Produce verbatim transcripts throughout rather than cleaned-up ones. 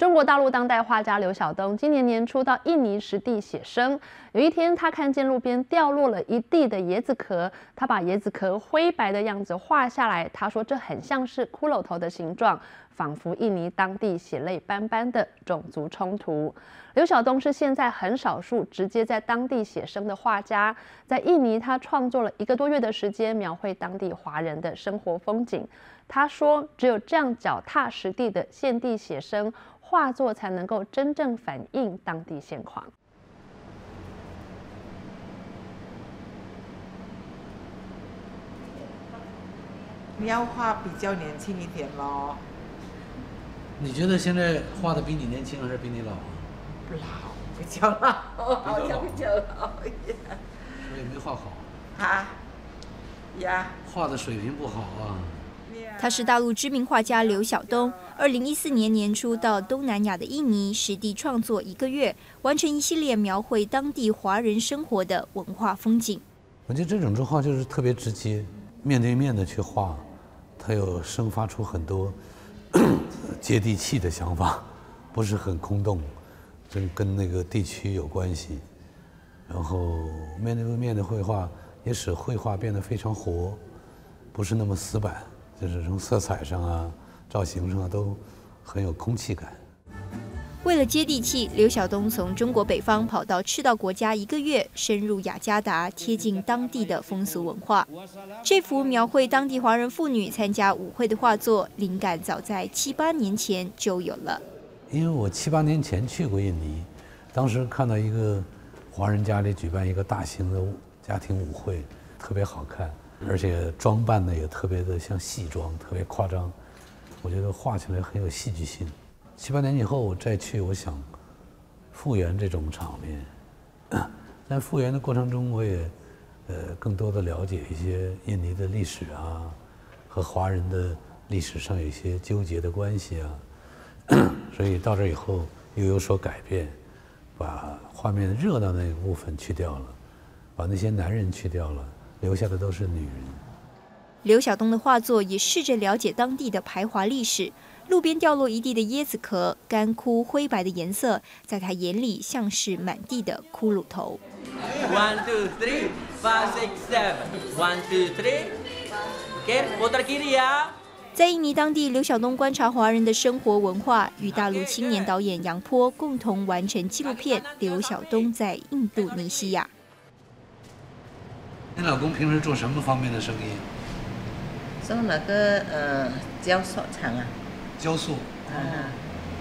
中国大陆当代画家刘晓东今年年初到印尼实地写生。有一天，他看见路边掉落了一地的椰子壳，他把椰子壳灰白的样子画下来。他说这很像是骷髅头的形状，仿佛印尼当地血泪斑斑的种族冲突。刘晓东是现在很少数直接在当地写生的画家。在印尼，他创作了一个多月的时间，描绘当地华人的生活风景。他说，只有这样脚踏实地的现地写生，画作才能够真正反映当地现况。 你要画比较年轻一点咯。 你觉得现在画的比你年轻还是比你老啊？ 老，比较老，好像比较老呀。 所以没画好。 啊？呀。 画的水平不好啊。 他是大陆知名画家刘晓东，二零一四年年初到东南亚的印尼实地创作一个月，完成一系列描绘当地华人生活的文化风景。 我觉得这种作画就是特别直接，面对面的去画，它有生发出很多接地气的想法，不是很空洞，真跟那个地区有关系。然后面对面的绘画也使绘画变得非常活，不是那么死板。就是从色彩上啊、造型上啊都很有空气感。 为了接地气，刘晓东从中国北方跑到赤道国家一个月，深入雅加达，贴近当地的风俗文化。这幅描绘当地华人妇女参加舞会的画作，灵感早在七八年前就有了。 因为我七八年前去过印尼，当时看到一个华人家里举办一个大型的家庭舞会，特别好看。而且装扮的也特别的像戏装，特别夸张，我觉得画起来很有戏剧性。七八年以后我再去，我想复原这种场面。在复原的过程中，我也呃更多的了解一些印尼的历史啊，和华人的历史上有一些纠结的关系啊。所以到这以后又有所改变，把画面热闹那个部分去掉了，把那些男人去掉了。留下的都是女人。 刘晓东的画作也试着了解当地的排华历史。路边掉落一地的椰子壳，干枯灰白的颜色，在他眼里像是满地的骷髅头。 One two three five six seven. One two three. Okay, putar kiri ya. 在印尼当地，刘晓东观察华人的生活文化，与大陆青年导演杨波共同完成纪录片《刘晓东在印度尼西亚》。 你老公平时做什么方面的生意？ 做那个呃雕塑厂啊。 雕塑。 啊。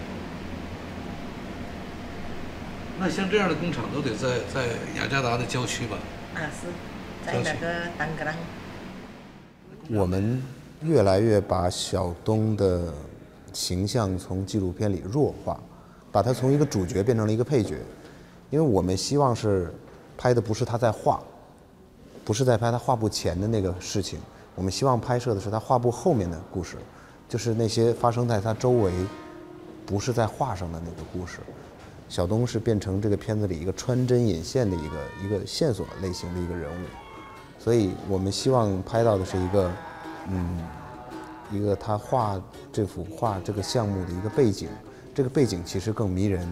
那像这样的工厂都得在在雅加达的郊区吧？ 啊，是在那个丹格朗。 我们越来越把晓东的形象从纪录片里弱化，把他从一个主角变成了一个配角，因为我们希望是拍的不是他在画。不是在拍他画布前的那个事情，我们希望拍摄的是他画布后面的故事，就是那些发生在他周围，不是在画上的那个故事。晓东是变成这个片子里一个穿针引线的一个一个线索类型的一个人物，所以我们希望拍到的是一个，嗯，一个他画这幅画这个项目的一个背景，这个背景其实更迷人。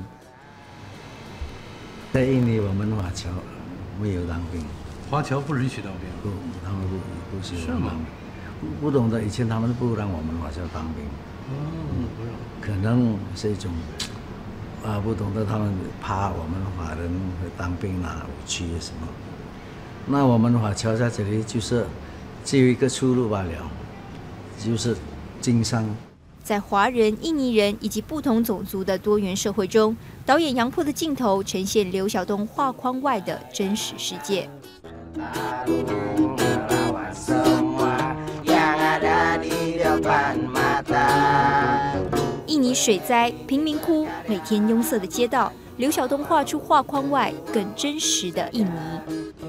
在印尼，我们华侨没有当兵。 华侨不允许当兵， 不，他们不不许是吗？ 不不懂得，以前他们不让我们华侨当兵。 哦，不让。 可能是一种啊，不懂得他们怕我们华人会当兵拿武器什么。那我们华侨在这里就是只有一个出路罢了，就是经商。 在华人、印尼人以及不同种族的多元社会中，导演杨波的镜头呈现刘晓东画框外的真实世界。印尼水灾、贫民窟、每天拥塞的街道，刘晓东画出画框外更真实的印尼。